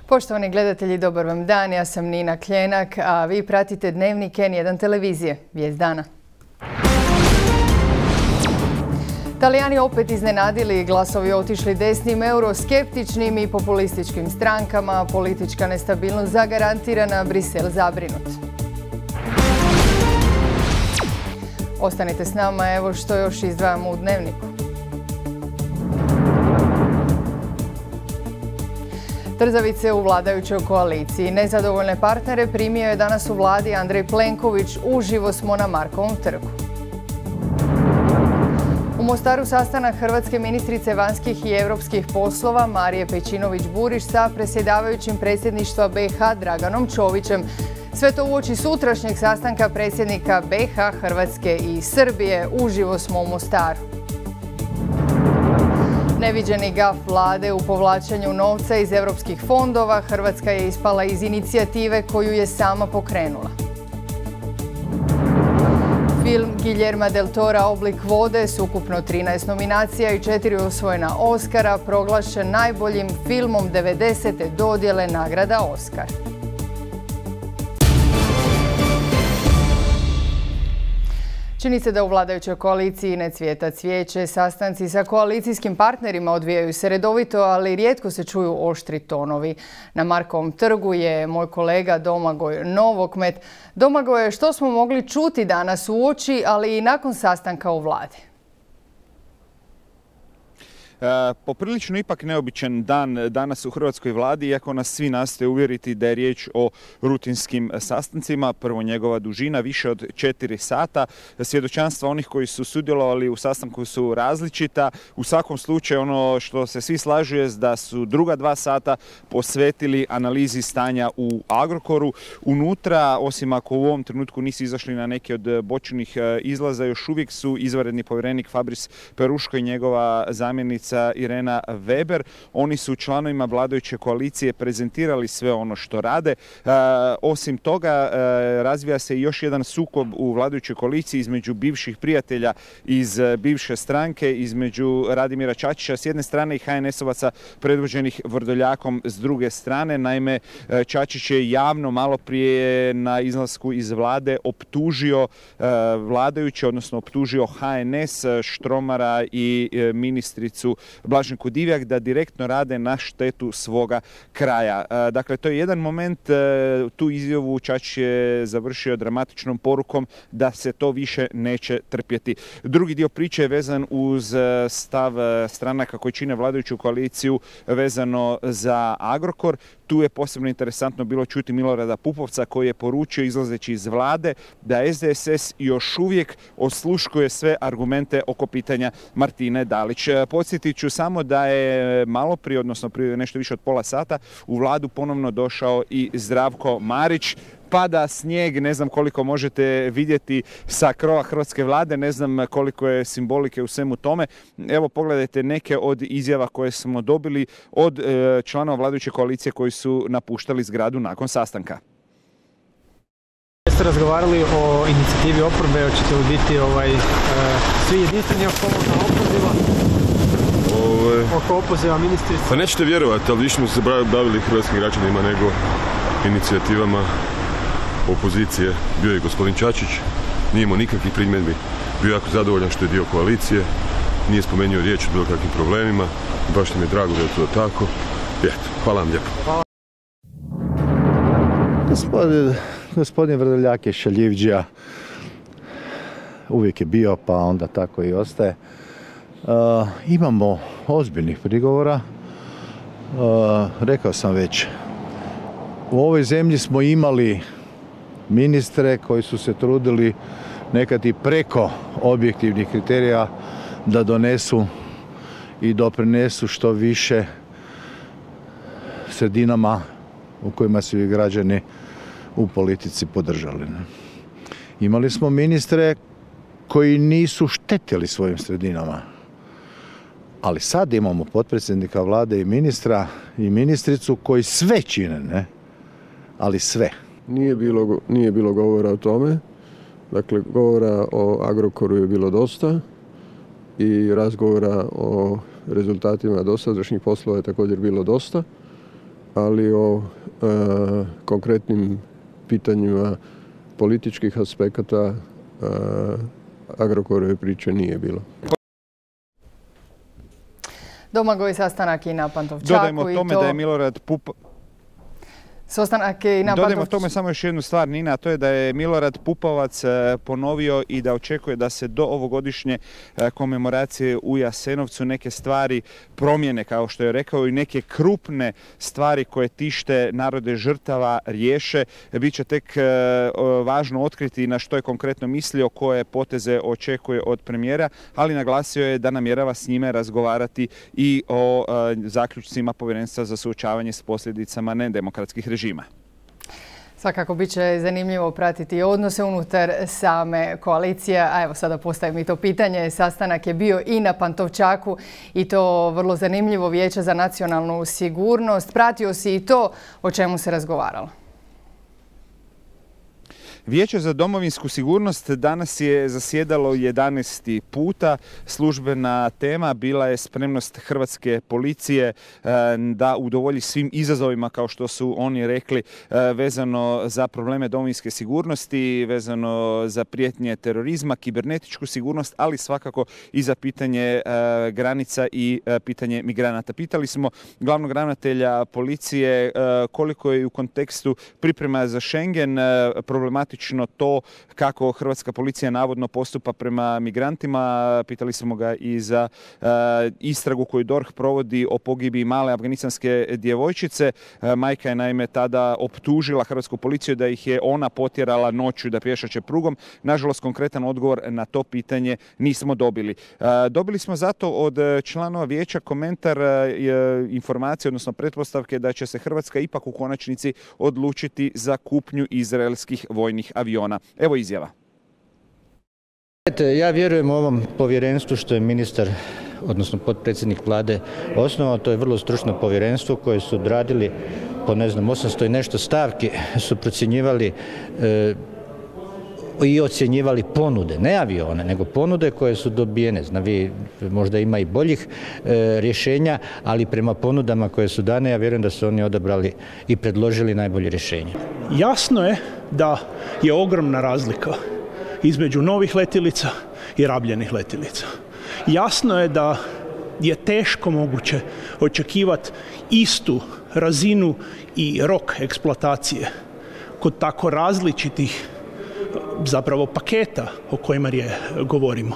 Poštovani gledatelji, dobar vam dan. Ja sam Nina Kljenak, a vi pratite Dnevnik N1 televizije. Vijest dana. Talijani opet iznenadili, glasovi otišli desnim, euroskeptičnim i populističkim strankama, politička nestabilnost zagarantirana, Brisel zabrinut. Ostanite s nama, evo što još izdvajamo u Dnevniku. Trzavice u vladajućoj koaliciji. Nezadovoljne partnere primio je danas u vladi Andrej Plenković. Uživo smo na Markovom trgu. U Mostaru sastanak hrvatske ministrice vanjskih i europskih poslova Marije Pejčinović-Burić sa predsjedavajućim predsjedništva BiH Draganom Čovićem. Sve to uoči sutrašnjeg sastanka predsjednika BiH, Hrvatske i Srbije. Uživo smo u Mostaru. Neviđeni gaf vlade u povlačenju novca iz europskih fondova. Hrvatska je ispala iz inicijative koju je sama pokrenula. Film Guillerma del Tora Oblik vode s ukupno 13 nominacija i 4 osvojena Oscara proglašen najboljim filmom 90. dodjele nagrada Oscar. Čini se da u vladajućoj koaliciji ne cvijeta cvijeće. Sastanci sa koalicijskim partnerima odvijaju se redovito, ali rijetko se čuju oštri tonovi. Na Markovom trgu je moj kolega Domagoj Novokmet. Domagoje, što smo mogli čuti danas uoči, ali i nakon sastanka u vladi? Poprilično ipak neobičan dan danas u hrvatskoj vladi, iako nas svi nastoje uvjeriti da je riječ o rutinskim sastancima. Prvo, njegova dužina više od 4 sata. Svjedočanstva onih koji su sudjelovali u sastanku su različita. U svakom slučaju ono što se svi slažu je da su druga 2 sata posvetili analizi stanja u Agrokoru. Unutra, osim ako u ovom trenutku nisu izašli na neki od bočnih izlaza, još uvijek su izvanredni povjerenik Fabris Peruško i njegova zamjenica Irena Weber. Oni su članovima vladajuće koalicije prezentirali sve ono što rade. Osim toga, razvija se još jedan sukob u vladajućoj koaliciji između bivših prijatelja iz bivše stranke, između Radimira Čačića s jedne strane i HNS-ovaca predvođenih Vrdoljakom s druge strane. Naime, Čačić je javno malo prije na izlasku iz vlade optužio vladajuće, odnosno optužio HNS, Štromara i ministricu Blaženku Divjak da direktno rade na štetu svoga kraja. Dakle, to je jedan moment. Tu izjavu Čačić je završio dramatičnom porukom da se to više neće trpjeti. Drugi dio priče je vezan uz stav stranaka koji čine vladajuću koaliciju vezano za Agrokor. Tu je posebno interesantno bilo čuti Milorada Pupovca koji je poručio izlazeći iz vlade da SDSS još uvijek osluškuje sve argumente oko pitanja Martine Dalić. Podsjetit ću samo da je malo prije, odnosno prije nešto više od pola sata, u vladu ponovno došao i Zdravko Marić. Pada snijeg, ne znam koliko možete vidjeti sa krova hrvatske vlade, ne znam koliko je simbolike u svemu tome. Evo, pogledajte neke od izjava koje smo dobili od članova vladajuće koalicije koji su napuštali zgradu nakon sastanka. Jeste razgovarali o inicijativi oporbe, hoćete li biti svi jedinstveni oko opoziva? Oko opoziva ministrice? Pa nećete vjerovati, ali više smo se bavili hrvatskim građanima nego inicijativama opozicije. Bio je gospodin Čačić, nije imao nikakvih primjedbi, bio jako zadovoljan što je dio koalicije, nije spomenuo riječ o bilo kakvim problemima, baš nam je drago da je to tako. Eto, hvala vam lijepo. Hvala. Gospodin Vrdoljak je šaljivđija, uvijek je bio, pa onda tako i ostaje. Imamo ozbiljnih prigovora, rekao sam već, u ovoj zemlji smo imali ministre koji su se trudili nekad i preko objektivnih kriterija da donesu i doprinesu što više sredinama u kojima su ih građani u politici podržali. Imali smo ministre koji nisu štetili svojim sredinama. Ali sad imamo potpredsjednika vlade i ministra i ministricu koji sve čine, ne? Ali sve. Nije bilo govora o tome. Dakle, govora o Agrokoru je bilo dosta i razgovora o rezultatima dosadašnjih poslova je također bilo dosta. ali o konkretnim pitanjima političkih aspekata Agrokorove priče nije bilo. Domagoj sastanak i na Pantovčaku. Dodajmo tome da je Milorad Dodajmo tome samo još jednu stvar, Nina, a to je da je Milorad Pupovac ponovio i da očekuje da se do ovogodišnje komemoracije u Jasenovcu neke stvari promjene, kao što je rekao, i neke krupne stvari koje tište narode žrtava riješe. Biće tek važno otkriti na što je konkretno mislio, koje poteze očekuje od premijera, ali naglasio je da namjerava s njime razgovarati i o zaključcima Povjerenstva za suočavanje s posljedicama nedemokratskih režima. Svakako bit će zanimljivo pratiti odnose unutar same koalicije, a evo sada postavim i to pitanje. Sastanak je bio i na Pantovčaku i to vrlo zanimljivo, Vijeće za nacionalnu sigurnost. Pratio si i to o čemu se razgovaralo? Vijeće za domovinsku sigurnost danas je zasjedalo 11. puta. Službena tema bila je spremnost hrvatske policije da udovolji svim izazovima, kao što su oni rekli, vezano za probleme domovinske sigurnosti, vezano za prijetnje terorizma, kibernetičku sigurnost, ali svakako i za pitanje granica i pitanje migranata. Pitali smo glavnog ravnatelja policije koliko je u kontekstu priprema za Schengen problematično to kako hrvatska policija navodno postupa prema migrantima. Pitali smo ga i za istragu koju DORH provodi o pogibiji male afganistanske djevojčice. Majka je naime tada optužila hrvatsku policiju da ih je ona potjerala noću da pješače prugom. Nažalost, konkretan odgovor na to pitanje nismo dobili. Dobili smo zato od članova vijeća komentar, informacije, odnosno pretpostavke da će se Hrvatska ipak u konačnici odlučiti za kupnju izraelskih vojnih aviona. Evo izjava. Ja vjerujem ovom povjerenstvu što je ministar, odnosno potpredsjednik vlade osnovao. To je vrlo stručno povjerenstvo koje su odradili po 800 i nešto stavki, su procjenjivali i ocjenjivali ponude, ne avione, nego ponude koje su dobijene. Možda ima i boljih rješenja, ali prema ponudama koje su dane, ja vjerujem da su oni odabrali i predložili najbolje rješenje. Jasno je da je ogromna razlika između novih letjelica i rabljenih letjelica. Jasno je da je teško moguće očekivati istu razinu i rok eksploatacije kod tako različitih zapravo paketa o kojima govorimo.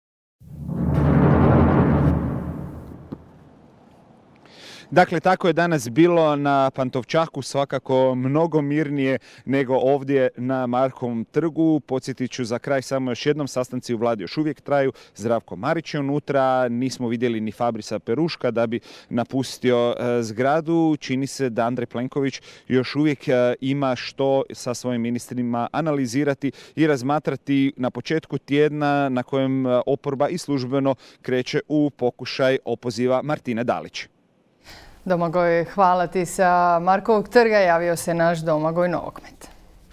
Dakle, tako je danas bilo na Pantovčaku, svakako mnogo mirnije nego ovdje na Markovom trgu. Podsjetit ću za kraj samo još jednom, sastanci u vladi još uvijek traju. Zdravko Marić je unutra, nismo vidjeli ni Fabrisa Peruška da bi napustio zgradu. Čini se da Andrej Plenković još uvijek ima što sa svojim ministrima analizirati i razmatrati na početku tjedna na kojem oporba i službeno kreće u pokušaj opoziva Martine Dalić. Domagoj, hvala ti. Sa Markovog trga javio se naš Domagoj Novokmet.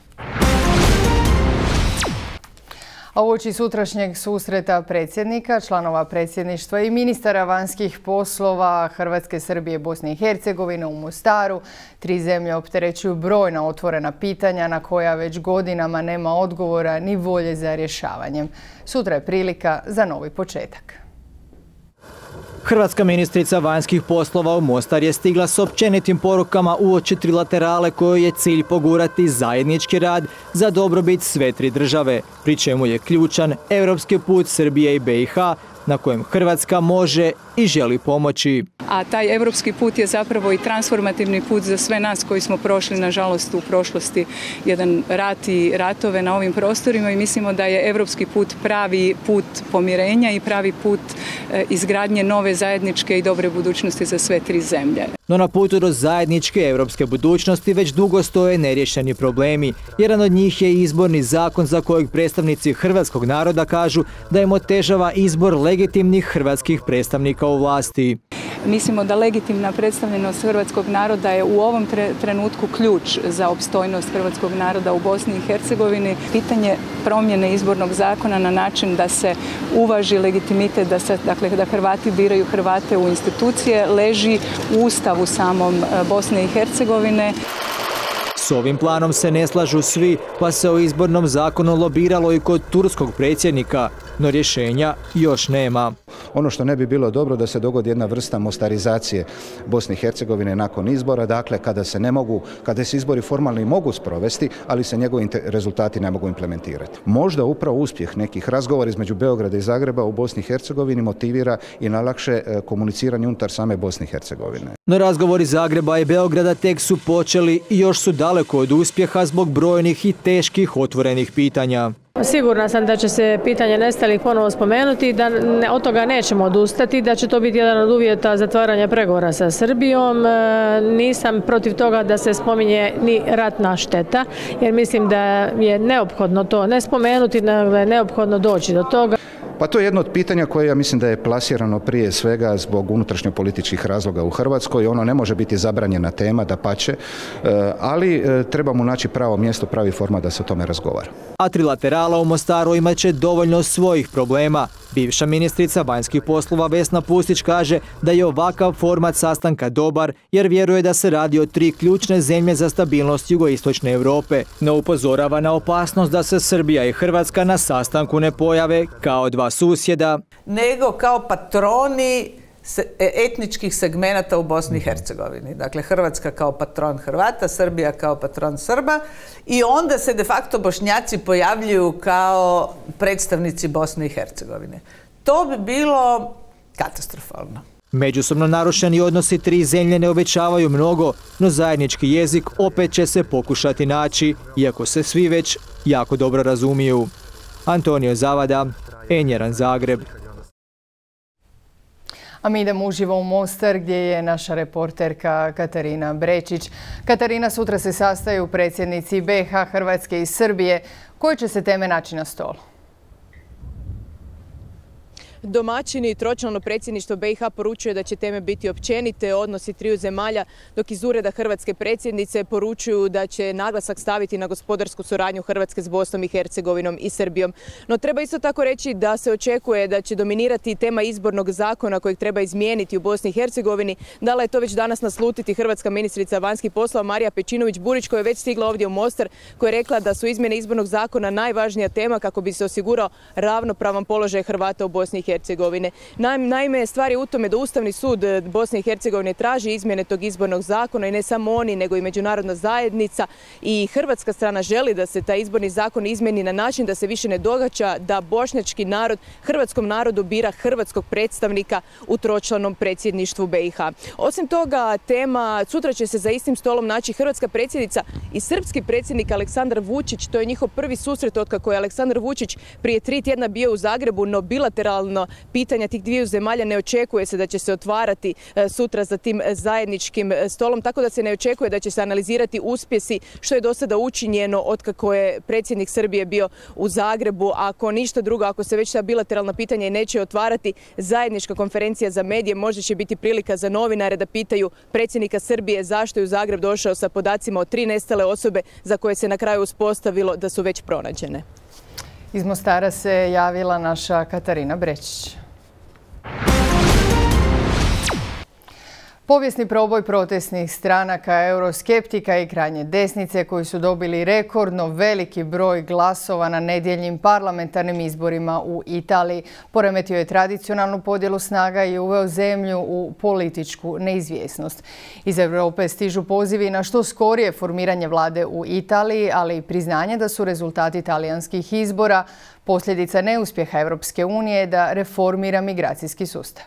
A uoči sutrašnjeg susreta predsjednika, članova predsjedništva i ministara vanjskih poslova Hrvatske, Srbije, Bosne i Hercegovine u Mostaru, 3 zemlje opterećuju brojna otvorena pitanja na koja već godinama nema odgovora ni volje za rješavanjem. Sutra je prilika za novi početak. Hrvatska ministrica vanjskih poslova u Mostar je stigla s općenitim porukama uoči trilaterale kojoj je cilj pogurati zajednički rad za dobrobit sve 3 države, pri čemu je ključan europski put Srbije i BiH na kojem Hrvatska može i želi pomoći. A taj europski put je zapravo i transformativni put za sve nas koji smo prošli, nažalost, u prošlosti jedan rat i ratove na ovim prostorima i mislimo da je europski put pravi put pomirenja i pravi put izgradnje nove zajedničke i dobre budućnosti za sve 3 zemlje. No na putu do zajedničke europske budućnosti već dugo stoje neriješeni problemi. Jedan od njih je izborni zakon za kojeg predstavnici hrvatskog naroda kažu da im otežava izbor legitimnih hrvatskih predstavnika u vlasti. Mislimo da legitimna predstavljenost hrvatskog naroda je u ovom trenutku ključ za opstojnost hrvatskog naroda u Bosni i Hercegovini. Pitanje promjene izbornog zakona na način da se uvaži legitimitet, da Hrvati biraju Hrvate u institucije, leži u Ustavu samom Bosne i Hercegovine. S ovim planom se ne slažu svi, pa se o izbornom zakonu lobiralo i kod turskog predsjednika, no rješenja još nema. Ono što ne bi bilo dobro da se dogodi jedna vrsta mostarizacije Bosne i Hercegovine nakon izbora, dakle kada se izbori formalni mogu sprovesti, ali se njegovi rezultati ne mogu implementirati. Možda upravo uspjeh nekih razgovora između Beograda i Zagreba u Bosni i Hercegovini motivira i nalakše komuniciranje unutar same Bosne i Hercegovine. No razgovori Zagreba i Beograda tek su počeli i još su daleko od uspjeha zbog brojnih i teških otvorenih pitanja. Sigurna sam da će se pitanje nestalih ponovo spomenuti, da od toga nećemo odustati, da će to biti jedan od uvjeta zatvaranja pregovora sa Srbijom. Nisam protiv toga da se spominje ni ratna šteta, jer mislim da je neophodno to ne spomenuti, nego je neophodno doći do toga. Pa to je jedno od pitanja koje ja mislim da je plasirano prije svega zbog unutrašnjopolitičkih razloga u Hrvatskoj. Ono ne može biti zabranjena tema, dapače, ali trebamo naći pravo mjesto, pravi format da se o tome razgovara. A trilaterala u Mostaru imat će dovoljno svojih problema. Bivša ministrica vanjskih poslova Vesna Pusić kaže da je ovakav format sastanka dobar jer vjeruje da se radi o 3 ključne zemlje za stabilnost jugoistočne Europe. No upozorava na opasnost da se Srbija i Hrvatska na sastanku ne pojave kao dva susjeda, nego kao patroni etničkih segmenata u Bosni i Hercegovini. Dakle, Hrvatska kao patron Hrvata, Srbija kao patron Srba i onda se de facto Bošnjaci pojavljuju kao predstavnici Bosne i Hercegovine. To bi bilo katastrofalno. Međusobno narušeni odnosi 3 zemlje ne obećavaju mnogo, no zajednički jezik opet će se pokušati naći, iako se svi već jako dobro razumiju. Antonio Zavada, N1 Zagreb. A mi idemo uživo u Mostar gdje je naša reporterka Katarina Brečić. Katarina, sutra se sastaju predsjednici BiH, Hrvatske i Srbije. Koje će se teme naći na stolu? Domaćini i tročlano predsjedništvo BiH poručuje da će teme biti općenite, odnosi 3 zemalja, dok iz ureda hrvatske predsjednice poručuju da će naglasak staviti na gospodarsku suradnju Hrvatske s Bosnom i Hercegovinom i Srbijom. No treba isto tako reći da se očekuje da će dominirati tema izbornog zakona kojeg treba izmijeniti u Bosni i Hercegovini. Dala je to već danas naslutiti hrvatska ministrica vanjskih poslova Marija Pejčinović-Burić, koja je već stigla ovdje u Mostar, koja je rekla da su izmjene izbornog zakona najvažnija tema kako bi se osigurao ravnopravan položaj Hrvata u Bosni i Hercegovine. Naime, stvar je u tome da Ustavni sud Bosne i Hercegovine traži izmjene tog izbornog zakona i ne samo oni, nego i međunarodna zajednica, i hrvatska strana želi da se taj izborni zakon izmjeni na način da se više ne događa da bošnjački narod hrvatskom narodu bira hrvatskog predstavnika u tročlanom predsjedništvu BiH. Osim toga, sutra će se za istim stolom naći hrvatska predsjednica i srpski predsjednik Aleksandar Vučić. To je njihov prvi susret otkako je Aleksandar Vučić prije 3 tjedna bio u Zagrebu, no bilateralno pitanja tih 2 zemalja ne očekuje se da će se otvarati sutra za tim zajedničkim stolom, tako da se ne očekuje da će se analizirati uspjesi što je do sada učinjeno otkako je predsjednik Srbije bio u Zagrebu. Ako ništa drugo, ako se već ta bilateralna pitanja i neće otvarati, zajednička konferencija za medije možda će biti prilika za novinare da pitaju predsjednika Srbije zašto je u Zagreb došao sa podacima o 3 nestale osobe za koje se na kraju uspostavilo da su već pronađene. Iz Mostara se javila naša Katarina Brečić. Povijesni proboj protestnih stranaka, euroskeptika i krajnje desnice koji su dobili rekordno veliki broj glasova na nedjeljnim parlamentarnim izborima u Italiji poremetio je tradicionalnu podjelu snaga i uveo zemlju u političku neizvjesnost. Iz Europe stižu pozivi na što skorije formiranje vlade u Italiji, ali i priznanje da su rezultati talijanskih izbora posljedica neuspjeha Europske unije da reformira migracijski sustav.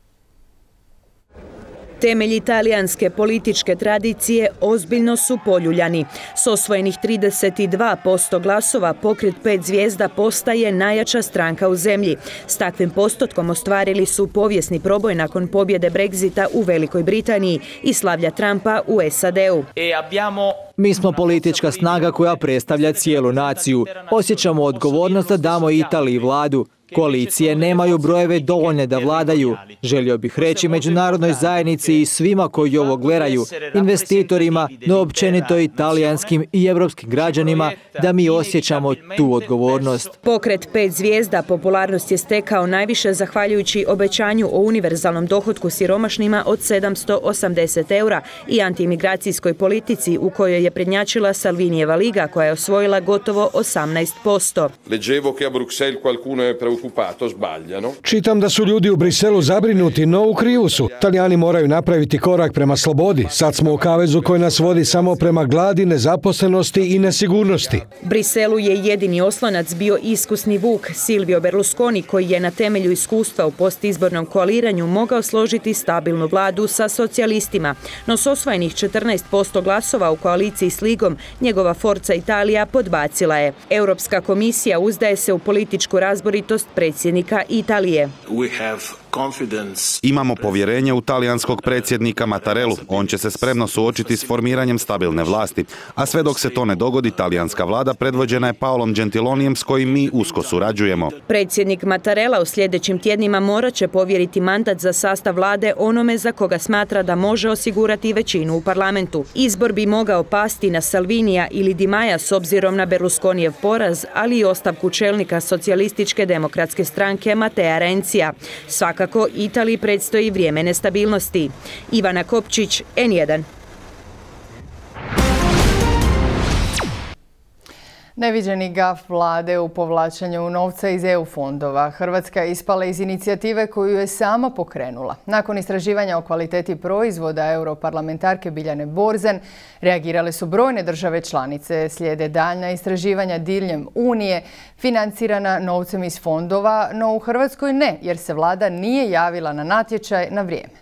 Temelji talijanske političke tradicije ozbiljno su poljuljani. S osvojenih 32% glasova pokret 5 zvijezda postaje najjača stranka u zemlji. S takvim postotkom ostvarili su povijesni proboj nakon pobjede Brexita u Velikoj Britaniji i slavlja Trumpa u SAD-u. Mi smo politička snaga koja predstavlja cijelu naciju. Osjećamo odgovornost da damo Italiji vladu. Koalicije nemaju brojeve dovoljne da vladaju. Želio bih reći međunarodnoj zajednici i svima koji ovo gledaju, investitorima, no općenito italijanskim i europskim građanima, da mi osjećamo tu odgovornost. Pokret 5 zvijezda popularnost je stekao najviše zahvaljujući obećanju o univerzalnom dohotku siromašnima od 780 eura i antimigracijskoj politici u kojoj je prednjačila Salvinijeva liga koja je osvojila gotovo 18%. Čitam da su ljudi u Briselu zabrinuti, no u krivu su. Talijani moraju napraviti korak prema slobodi. Sad smo u kavezu koji nas vodi samo prema gladi, nezaposlenosti i nesigurnosti. Briselu je jedini oslonac bio iskusni vuk Silvio Berlusconi koji je na temelju iskustva u postizbornom koaliranju mogao složiti stabilnu vladu sa socijalistima. No s osvojenih 14% glasova u koaliciji s Ligom, njegova Forza Italija podbacila je. Europska komisija uzdaje se u političku razboritost predsjednika Italije. Imamo povjerenje u talijanskog predsjednika Mattarellu. On će se spremno suočiti s formiranjem stabilne vlasti. A sve dok se to ne dogodi, talijanska vlada predvođena je Paolom Gentilonijem s kojim mi usko surađujemo. Predsjednik Mattarella u sljedećim tjednima morat će povjeriti mandat za sastav vlade onome za koga smatra da može osigurati većinu u parlamentu. Izbor bi mogao pasti na Salvinija ili Di Maia s obzirom na Berlusconijev poraz, ali i ostavku čelnika socijalističke demokratske stranke Matea Renzija. Svakako Italiji predstoji vrijeme nestabilnosti. Ivana Kopčić, N1. Neviđeni gaf vlade u povlačenju novca iz EU fondova. Hrvatska je ispala iz inicijative koju je sama pokrenula. Nakon istraživanja o kvaliteti proizvoda europarlamentarke Biljane Borzen, reagirale su brojne države članice. Slijede daljnja istraživanja diljem Unije, financirana novcem iz fondova, no u Hrvatskoj ne, jer se vlada nije javila na natječaj na vrijeme.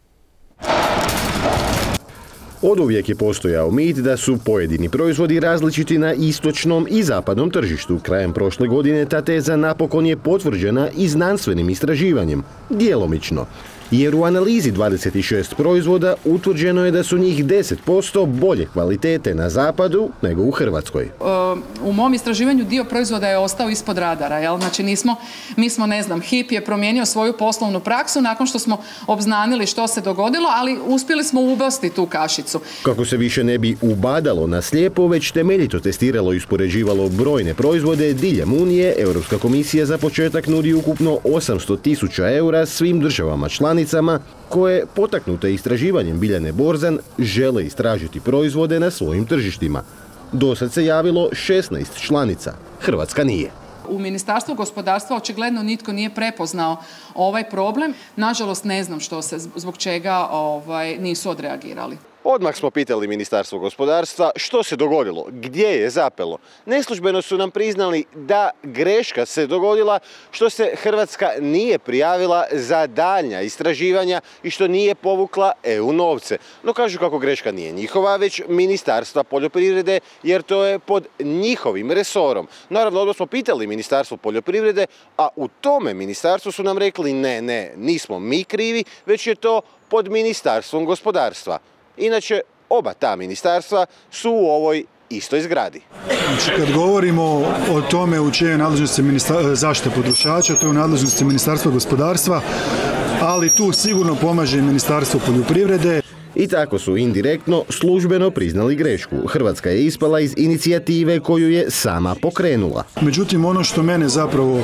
Oduvijek je postojao mit da su pojedini proizvodi različiti na istočnom i zapadnom tržištu. Krajem prošle godine ta teza napokon je potvrđena i znanstvenim istraživanjem, djelomično. Jer u analizi 26 proizvoda utvrđeno je da su njih 10% bolje kvalitete na zapadu nego u Hrvatskoj. U mom istraživanju dio proizvoda je ostao ispod radara. Jel? Znači mi smo, ne znam, HIP je promijenio svoju poslovnu praksu nakon što smo obznanili što se dogodilo, ali uspjeli smo ubasti tu kašicu. Kako se više ne bi ubadalo na slijepo, već temeljito testiralo i uspoređivalo brojne proizvode diljem Unije, Europska komisija za početak nudi ukupno 800.000 eura svim državama članicama koje, potaknute istraživanjem Biljane Borzen, žele istražiti proizvode na svojim tržištima. Dosad se javilo 16 članica. Hrvatska nije. U Ministarstvu gospodarstva očigledno nitko nije prepoznao ovaj problem. Nažalost, ne znam zbog čega nisu odreagirali. Odmah smo pitali Ministarstvo gospodarstva što se dogodilo, gdje je zapelo. Neslužbeno su nam priznali da greška se dogodila što se Hrvatska nije prijavila za daljnja istraživanja i što nije povukla EU novce. No kažu kako greška nije njihova, već Ministarstva poljoprivrede, jer to je pod njihovim resorom. Naravno, odmah smo pitali Ministarstvo poljoprivrede, a u tome ministarstvu su nam rekli ne, nismo mi krivi, već je to pod Ministarstvom gospodarstva. Inače, oba ta ministarstva su u ovoj istoj zgradi. Znači, kad govorimo o tome u čijoj nadležnosti zaštite potrošača, to je u nadležnosti Ministarstva gospodarstva, ali tu sigurno pomaže i Ministarstvo poljoprivrede. I tako su indirektno službeno priznali grešku. Hrvatska je ispala iz inicijative koju je sama pokrenula. Međutim, ono što mene zapravo,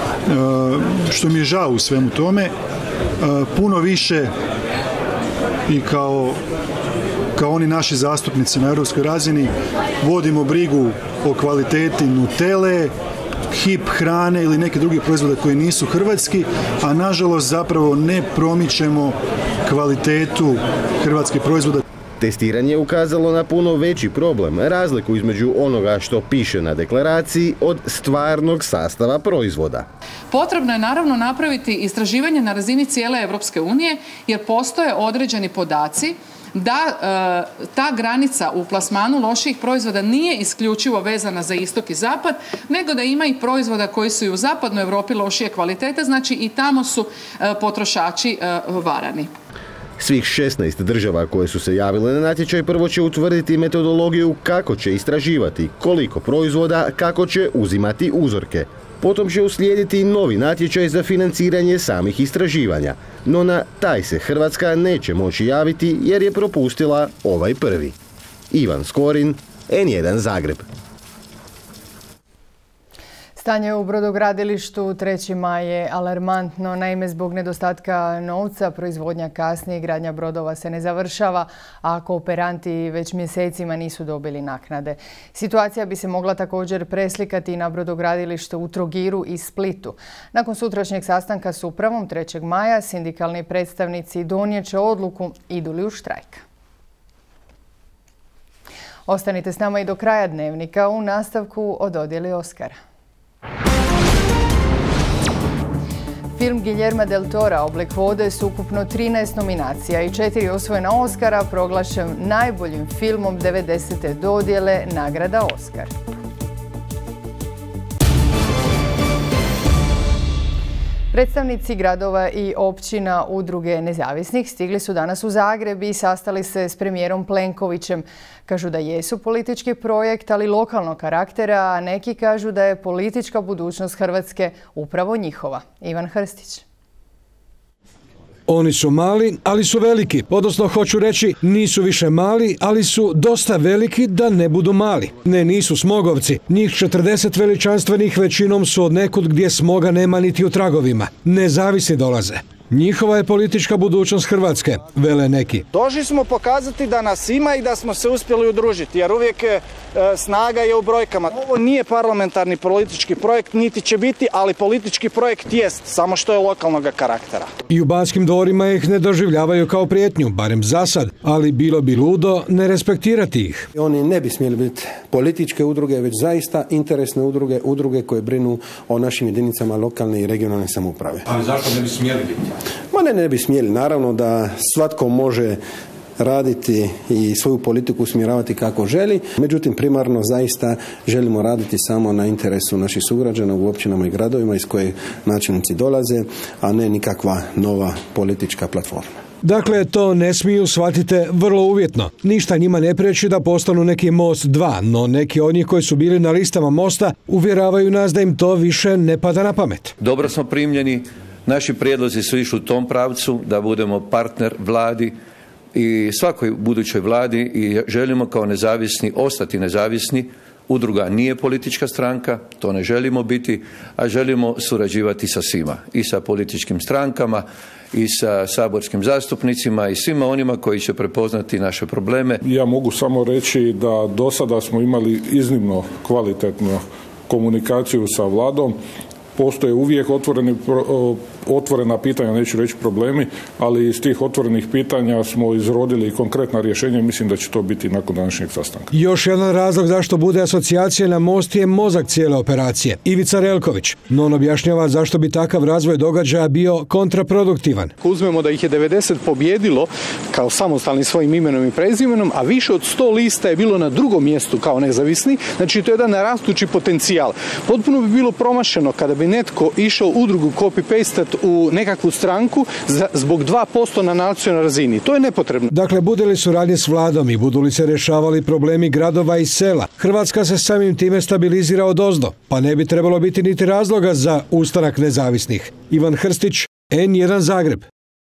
što mi je žao u svemu tome, puno više i kao oni naši zastupnici na europskoj razini vodimo brigu o kvaliteti Nutelle, HIP hrane ili neke druge proizvode koji nisu hrvatski, a nažalost zapravo ne promičemo kvalitetu hrvatskih proizvoda. Testiranje je ukazalo na puno veći problem, razliku između onoga što piše na deklaraciji od stvarnog sastava proizvoda. Potrebno je naravno napraviti istraživanje na razini cijele Europske unije, jer postoje određeni podaci da ta granica u plasmanu loših proizvoda nije isključivo vezana za istok i zapad, nego da ima i proizvoda koji su i u zapadnoj Europi lošije kvalitete, znači i tamo su potrošači varani. Svih 16 država koje su se javile na natječaj prvo će utvrditi metodologiju kako će istraživati, koliko proizvoda, kako će uzimati uzorke. Potom će uslijediti novi natječaj za financiranje samih istraživanja, no na taj se Hrvatska neće moći javiti jer je propustila ovaj prvi. Ivan Skorin, N1 Zagreb. Stanje u brodogradilištu 3. maj je alarmantno. Naime, zbog nedostatka novca proizvodnja kasni i gradnja brodova se ne završava, a kooperanti već mjesecima nisu dobili naknade. Situacija bi se mogla također preslikati i na brodogradilište u Trogiru i Splitu. Nakon sutrašnjeg sastanka s upravom 3. maja sindikalni predstavnici donijet će odluku idu li u štrajk. Ostanite s nama i do kraja dnevnika u nastavku o dodjeli Oskara. Film Guillerma del Tora Oblik vode s ukupno 13 nominacija i 4 osvojena Oskara proglašen najboljim filmom 90. dodjele nagrada Oskar. Predstavnici gradova i općina Udruge nezavisnih stigli su danas u Zagreb i sastali se s premijerom Plenkovićem. Kažu da jesu politički projekt, ali lokalnog karaktera, a neki kažu da je politička budućnost Hrvatske upravo njihova. Ivan Hrstić. Oni su mali, ali su veliki. Odnosno, hoću reći, nisu više mali, ali su dosta veliki da ne budu mali. Ne, nisu smogovci. Njih 40 veličanstvenih većinom su od nekud gdje smoga nema niti u tragovima. Nezavisni dolaze. Njihova je politička budućnost Hrvatske, vele neki. Došli smo pokazati da nas ima i da smo se uspjeli udružiti, jer uvijek snaga je u brojkama. Ovo nije parlamentarni politički projekt, niti će biti, ali politički projekt jest, samo što je lokalnog karaktera. I u Banskim dvorima ih ne doživljavaju kao prijetnju, barem za sad, ali bilo bi ludo ne respektirati ih. Oni ne bi smjeli biti političke udruge, već zaista interesne udruge, udruge koje brinu o našim jedinicama lokalne i regionalne samouprave. Ali zašto ne bi smjeli biti? Ne bi smjeli. Naravno da svatko može raditi i svoju politiku usmjeravati kako želi. Međutim, primarno zaista želimo raditi samo na interesu naših sugrađana u općinama i gradovima iz koje načelnici dolaze, a ne nikakva nova politička platforma. Dakle, to ne smiju, shvatite, vrlo uvjetno. Ništa njima ne priječi da postanu neki Most 2, no neki od njih koji su bili na listama Mosta uvjeravaju nas da im to više ne pada na pamet. Dobro smo primljeni. Naši prijedlozi su išli u tom pravcu da budemo partner vladi i svakoj budućoj vladi i želimo kao nezavisni ostati nezavisni. Udruga nije politička stranka, to ne želimo biti, a želimo surađivati sa svima. I sa političkim strankama, i sa saborskim zastupnicima i svima onima koji će prepoznati naše probleme. Ja mogu samo reći da do sada smo imali iznimno kvalitetnu komunikaciju sa vladom. Postoje uvijek otvorena pitanja, neću reći problemi, ali iz tih otvorenih pitanja smo izrodili konkretna rješenja i mislim da će to biti nakon današnjeg sastanka. Još jedan razlog zašto bude asocijacija na Most je mozak cijele operacije, Ivica Relković. No on objašnjava zašto bi takav razvoj događaja bio kontraproduktivan. Uzmemo da ih je 90 pobjedilo kao samostalni svojim imenom i prezimenom, a više od 100 lista je bilo na drugom mjestu kao nezavisni, znači to je jedan rastući potencijal. Potpuno bi bilo promašeno kada bi netko išao udrugu copy-pastat u nekakvu stranku zbog 2% na nacionalnoj razini. To je nepotrebno. Dakle, bude li suradnje s vladom i budu li se rješavali problemi gradova i sela, Hrvatska se samim time stabilizira odozdo, pa ne bi trebalo biti niti razloga za ustanak nezavisnih. Ivan Hrstić, N1 Zagreb.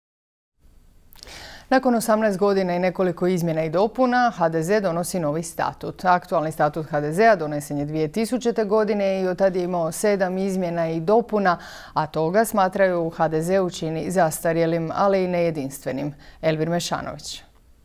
Nakon 18 godina i nekoliko izmjena i dopuna, HDZ donosi novi statut. Aktualni statut HDZ-a donesen je 2000. godine i od tada je imao 7 izmjena i dopuna, a toga smatraju HDZ-u čini zastarjelim, ali i nejedinstvenim. Elvir Mešanović.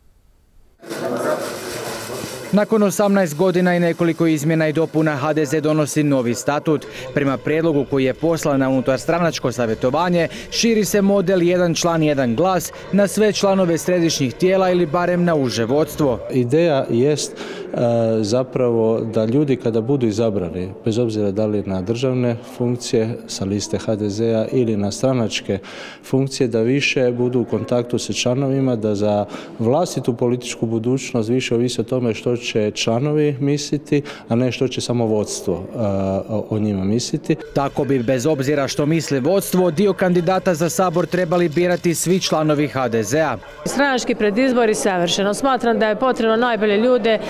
Nakon 18 godina i nekoliko izmjena i dopuna HDZ donosi novi statut. Prema prijedlogu koji je poslan na unutarstranačko savjetovanje, širi se model jedan član, jedan glas na sve članove središnjih tijela ili barem na uže vodstvo. Ideja jest zapravo da ljudi kada budu izabrani, bez obzira da li na državne funkcije sa liste HDZ-a ili na stranačke funkcije, da više budu u kontaktu sa članovima, da za vlastitu političku budućnost više ovisi o tome što će članovi misliti, a ne što će samo vodstvo o njima misliti. Tako bi, bez obzira što misli vodstvo, dio kandidata za Sabor trebali birati svi članovi HDZ-a. Stranački predizbori savršeno. Smatram da je potrebno najbolje ljude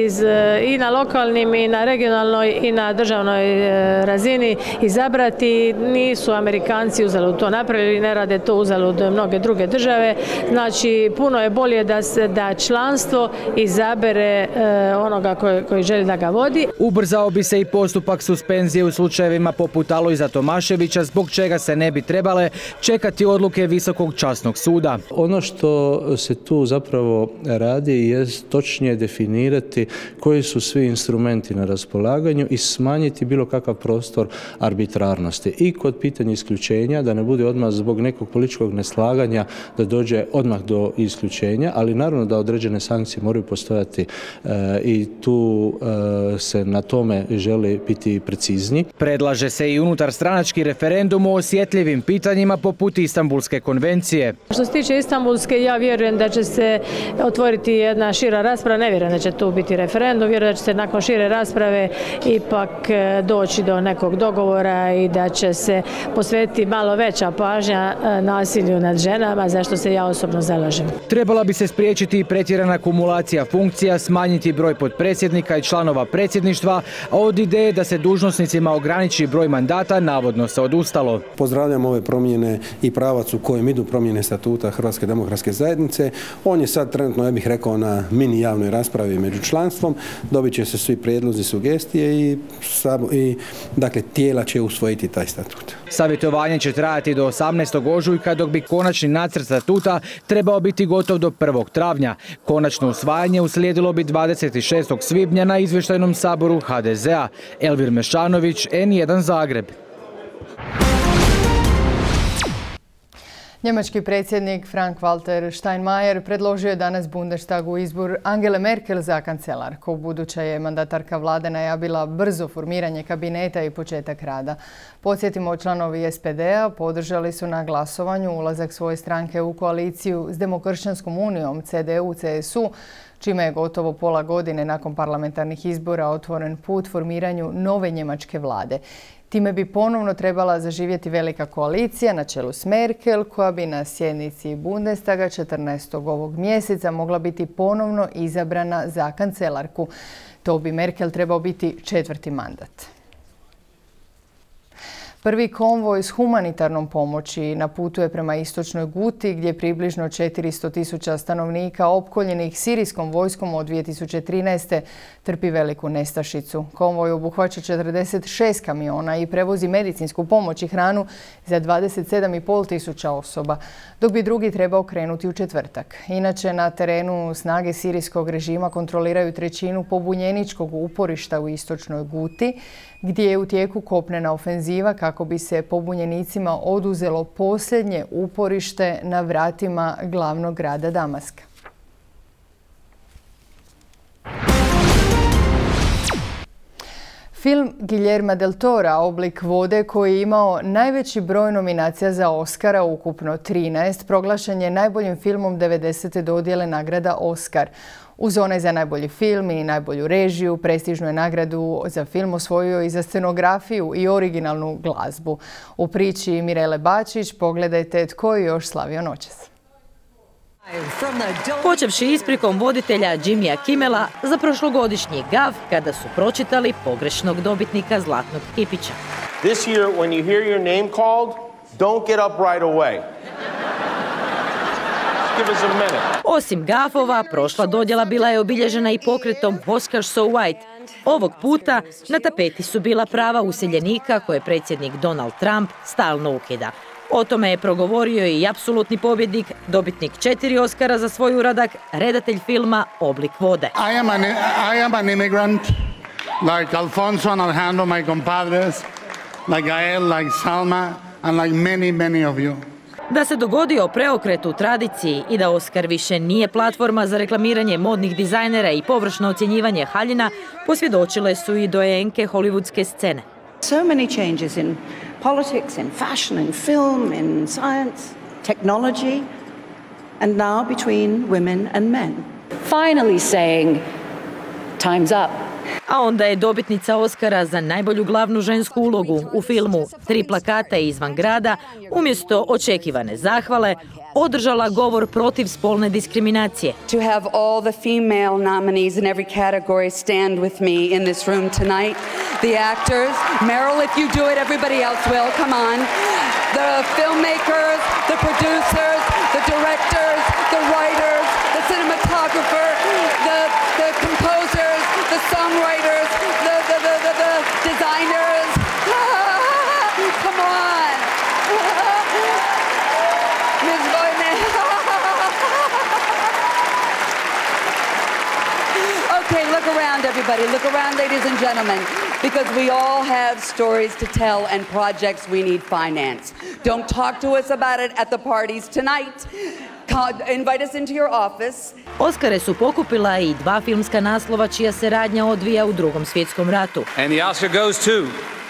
i na lokalnim, i na regionalnoj, i na državnoj razini izabrati. Nisu Amerikanci uzalud to napravili, ne rade to uzalud mnoge druge države. Znači, puno je bolje da članstvo izabere onoga koji želi da ga vodi. Ubrzao bi se i postupak suspenzije u slučajevima poput Alojza Tomaševića, zbog čega se ne bi trebale čekati odluke Visokog časnog suda. Ono što se tu zapravo radi je točnije definirati koji su svi instrumenti na raspolaganju i smanjiti bilo kakav prostor arbitrarnosti. I kod pitanja isključenja, da ne bude odmah zbog nekog političkog neslaganja da dođe odmah do isključenja, ali naravno da određene sankcije moraju postojati i tu se na tome želi biti precizni. Predlaže se i unutar stranački referendum o osjetljivim pitanjima poput Istanbulske konvencije. Što se tiče Istanbulske, ja vjerujem da će se otvoriti jedna šira rasprava, ne vjerujem da će tu biti referendum, vjerujem da će se nakon šire rasprave ipak doći do nekog dogovora i da će se posvetiti malo veća pažnja nasilju nad ženama, za što se ja osobno zalažem. Trebala bi se spriječiti i pretjerana akumulacija funkcija, smanjiti broj potpredsjednika i članova predsjedništva, a od ideje da se dužnosnicima ograniči broj mandata navodno se odustalo. Pozdravljam ove promjene i pravac u kojem idu promjene statuta Hrvatske demokratske zajednice. On je sad trenutno, ja bih rekao, na mini javnoj raspravi među članstvom. Dobit će se svi prijedlozi, sugestije i dakle, tijela će usvojiti taj statut. Savjetovanje će trajati do 18. ožujka, dok bi konačni nacrt statuta trebao biti gotov do 1. travnja. Konačno usvajanje uslijedilo bi 26. svibnja na izvještajnom saboru HDZ-a. Elvir Mešanović, N1 Zagreb. Njemački predsjednik Frank-Walter Steinmeier predložio je danas Bundestagu izbor Angele Merkel za kancelarku. Buduća je mandatarka vlade najavila brzo formiranje kabineta i početak rada. Podsjetimo, članovi SPD-a podržali su na glasovanju ulazak svoje stranke u koaliciju s Demokršćanskom unijom CDU-CSU, čime je gotovo pola godine nakon parlamentarnih izbora otvoren put formiranju nove njemačke vlade. Time bi ponovno trebala zaživjeti velika koalicija na čelu s Merkel, koja bi na sjednici Bundestaga 14. ovog mjeseca mogla biti ponovno izabrana za kancelarku. To bi Merkel trebao biti 4. mandat. Prvi konvoj s humanitarnom pomoći na putu je prema istočnoj Guti, gdje približno 400.000 stanovnika opkoljenih sirijskom vojskom od 2013. trpi veliku nestašicu. Konvoj obuhvaća 46 kamiona i prevozi medicinsku pomoć i hranu za 27.500 osoba, dok bi drugi trebao krenuti u četvrtak. Inače, na terenu snage sirijskog režima kontroliraju trećinu pobunjeničkog uporišta u istočnoj Guti, gdje je u tijeku kopnena ofenziva kako bi se pobunjenicima oduzelo posljednje uporište na vratima glavnog grada Damaska. Film Guillerma del Tora Oblik vode, koji je imao najveći broj nominacija za Oscara, ukupno 13, proglašen je najboljim filmom 90. dodjele nagrada Oscar. Uz onaj za najbolji film i najbolju režiju, prestižnu je nagradu za film osvojio i za scenografiju i originalnu glazbu. U priči Mirele Bačić pogledajte tko je još slavio noćas. Počevši isprikom voditelja Jimmya Kimmela za prošlogodišnji gaf kada su pročitali pogrešnog dobitnika Zlatnog kipića. This year, when you hear your name called, don't get up right away. Give us a minute. Osim gafova, prošla dodjela bila je obilježena i pokretom Oscar So White. Ovog puta na tapeti su bila prava useljenika koje predsjednik Donald Trump stalno ukida. O tome je progovorio i apsolutni pobjednik, dobitnik 4 Oscara za svoj uradak, redatelj filma Oblik vode. I am an immigrant, like Alfonso and Alejandro, my compadres, like Gael, like Salma, and like many of you. Da se dogodio preokret u tradiciji i da Oscar više nije platforma za reklamiranje modnih dizajnera i površno ocjenjivanje haljina, posvjedočile su i dojenke hollywoodske scene. So many changes in politics, in fashion, in film, in science, technology, and now between women and men. Finally saying, Time's up. A onda je dobitnica Oscara za najbolju glavnu žensku ulogu u filmu Tri plakata izvan grada umjesto očekivane zahvale održala govor protiv spolne diskriminacije. To have all the female nominees in every category stand with me in this room tonight. The actors, Meryl, if you do it, everybody else will. Come on. The filmmakers, the producers, the directors, the writers, the cinematographer, the composers, the songwriters, the designers. Come on. Ms. Boyman. Okay, look around, everybody. Look around, ladies and gentlemen, because we all have stories to tell and projects we need finance. Don't talk to us about it at the parties tonight. Invite us into your office. Oskare su pokupila i 2 filmska naslova čija se radnja odvija u Drugom svjetskom ratu. And the Oscar goes to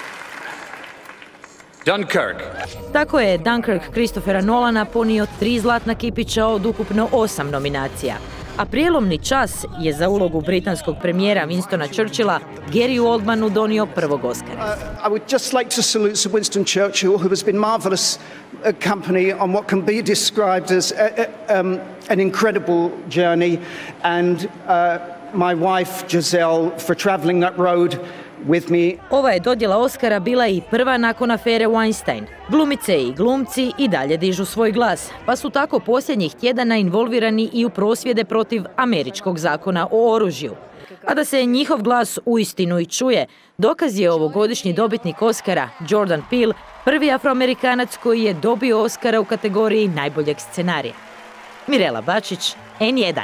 Dunkirk. Tako je Dunkirk Christophera Nolana ponio 3 zlatna kipića od ukupno 8 nominacija. A prijelomni čas je za ulogu britanskog premijera Winstona Churchilla Garyu Oldmanu donio prvog Oscara. I would just like to salute Sir Winston Churchill, who has been marvelous company on what can be described as an incredible journey, and my wife Giselle for travelling that road with me. Ova je dodjela Oscara bila i prva nakon afere Weinstein. Glumice i glumci i dalje dižu svoj glas, pa su tako posljednjih tjedana involvirani i u prosvjede protiv američkog zakona o oružju. A da se njihov glas uistinu i čuje, dokaz je ovogodišnji dobitnik Oscara, Jordan Peele, prvi Afroamerikanac koji je dobio Oscara u kategoriji najboljeg scenarija. Mirela Bačić, N1.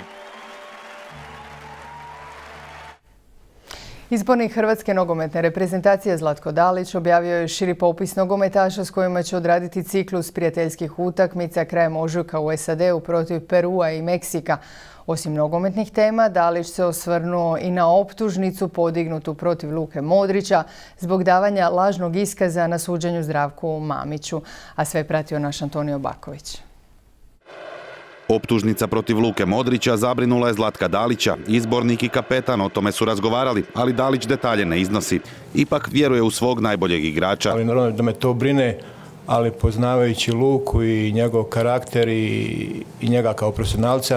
Izbornik Hrvatske nogometne reprezentacije Zlatko Dalić objavio je širi popis nogometaša s kojima će odraditi ciklus prijateljskih utakmica krajem ožujka u SAD-u protiv Perua i Meksika. Osim nogometnih tema, Dalić se osvrnuo i na optužnicu podignutu protiv Luke Modrića zbog davanja lažnog iskaza na suđenju Zdravku Mamiću. A sve pratio naš Antonio Baković. Optužnica protiv Luke Modrića zabrinula je Zlatka Dalića. Izbornik i kapetan o tome su razgovarali, ali Dalić detalje ne iznosi. Ipak vjeruje u svog najboljeg igrača. Ali naravno da me to brine, ali poznavajući Luku i njegov karakter i njega kao profesionalca,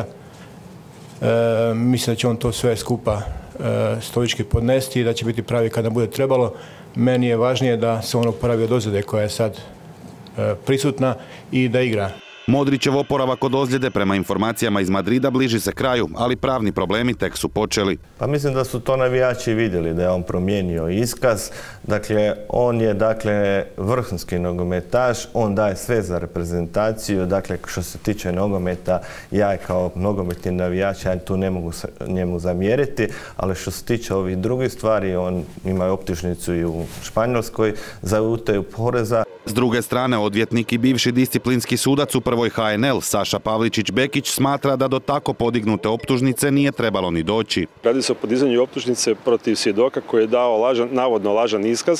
mislim da će on to sve skupa stoički podnesti i da će biti pravi kada bude trebalo. Meni je važnije da se on oporavi od ozljede koja je sad prisutna i da igra. Modrićev oporavak od ozljede prema informacijama iz Madrida bliži se kraju, ali pravni problemi tek su počeli. Pa mislim da su to navijači vidjeli da je on promijenio iskaz. Dakle, on je vrhunski nogometaš, on daje sve za reprezentaciju. Dakle, što se tiče nogometa, ja kao nogometni navijač, ja tu ne mogu njemu zamjeriti, ali što se tiče ovih drugih stvari, on ima optužnicu i u Španjolskoj za utaju poreza. S druge strane, odvjetnik i bivši disciplinski sudac u prvoj HNL, Saša Pavličić-Bekić, smatra da do tako podignute optužnice nije trebalo ni doći. Radi se o podizanju optužnice protiv svjedoka koji je dao navodno lažan iskaz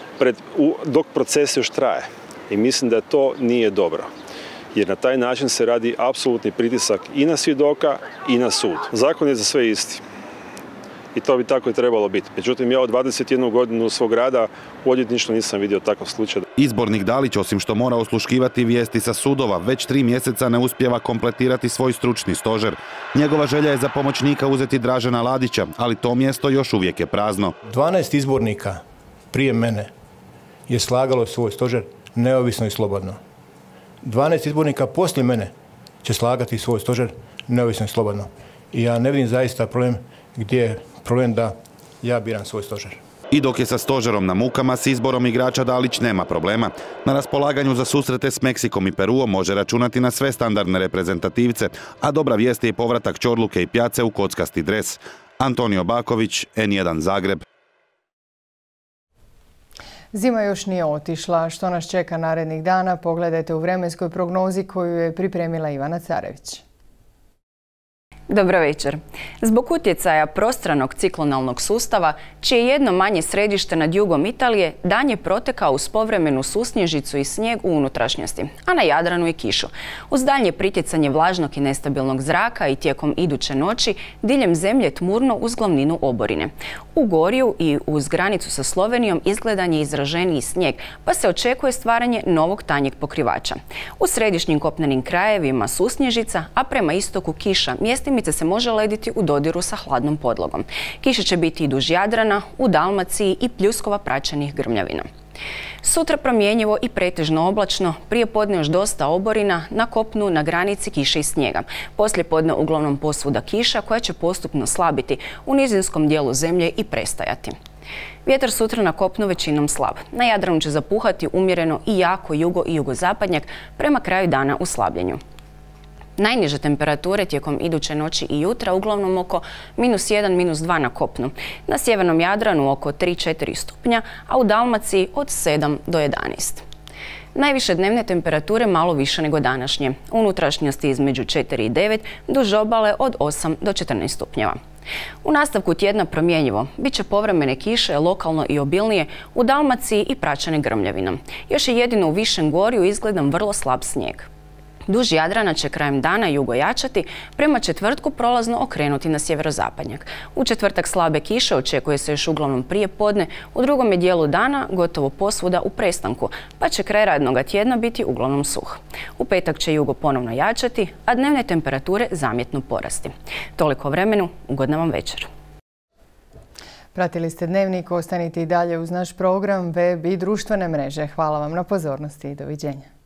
dok proces još traje. I mislim da to nije dobro. Jer na taj način se radi apsolutni pritisak i na svjedoka i na sud. Zakon je za sve isti. I to bi tako i trebalo biti. Međutim, ja od 21 godinu svog rada u odvjetništvu nisam vidio takav slučaj. Izbornik Dalić, osim što mora osluškivati vijesti sa sudova, već 3 mjeseca ne uspijeva kompletirati svoj stručni stožer. Njegova želja je za pomoćnika uzeti Dražena Ladića, ali to mjesto još uvijek je prazno. 12 izbornika prije mene je slagalo svoj stožer neovisno i slobodno. 12 izbornika poslije mene će slagati svoj stožer neovisno i slobodno. I ja ne vidim zaista problem gdje je problem da ja biram svoj stožer. I dok je sa stožerom na mukama, s izborom igrača Dalić nema problema. Na raspolaganju za susrete s Meksikom i Peruom može računati na sve standardne reprezentativce, a dobra vijest je i povratak Ćorluke i Pjace u kockasti dres. Antonio Baković, N1 Zagreb. Zima još nije otišla. Što nas čeka narednih dana, pogledajte u vremenskoj prognozi koju je pripremila Ivana Carević. Dobro večer. Zbog utjecaja prostranog ciklonalnog sustava, čije jedno manje središte nad jugom Italije, dan je protekao uz povremenu susnježicu i snijeg u unutrašnjosti, a na Jadranu i kišu. Uz daljnje pritjecanje vlažnog i nestabilnog zraka i tijekom iduće noći, diljem zemlje tmurno uz glavninu oborine. U Gorju i uz granicu sa Slovenijom izgledan je izraženiji snijeg, pa se očekuje stvaranje novog tanjeg pokrivača. U središnjim kopnenim krajevima susnježica, a prema istoku kiša, mjestimice se može lediti u dodiru sa hladnom podlogom. Kiša će biti i duž Jadrana, u Dalmaciji i pljuskova praćenih grmljavina. Sutra promjenjivo i pretežno oblačno, prije podne još dosta oborina, na kopnu na granici kiše i snijega. Poslije podne uglavnom posvuda kiša koja će postupno slabiti, u nizinskom dijelu zemlje i prestajati. Vjetar sutra na kopnu većinom slab. Na Jadranu će zapuhati umjereno i jako jugo i jugozapadnjak, prema kraju dana u slabljenju. Najniže temperature tijekom iduće noći i jutra uglavnom oko -1, -2 na kopnu. Na sjevernom Jadranu oko 3-4 stupnja, a u Dalmaciji od 7 do 11. Najviše dnevne temperature malo više nego današnje. U unutrašnjosti između 4 i 9, duž obale od 8 do 14 stupnjeva. U nastavku tjedna promjenjivo. Biće povremene kiše, lokalno i obilnije, u Dalmaciji i praćene grmljavinom. Još je jedino u Višem Gorju izgledan vrlo slab snijeg. Duž Jadrana će krajem dana jugo jačati, prema četvrtku prolazno okrenuti na sjeverozapadnjak. U četvrtak slabe kiše očekuje se još uglavnom prije podne, u drugom je dijelu dana gotovo posvuda u prestanku, pa će kraj radnog tjedna biti uglavnom suh. U petak će jugo ponovno jačati, a dnevne temperature zamjetno porasti. Toliko o vremenu, ugodna vam večer. Pratili ste Dnevnik, ostanite i dalje uz naš program, web i društvene mreže. Hvala vam na pozornosti i doviđenja.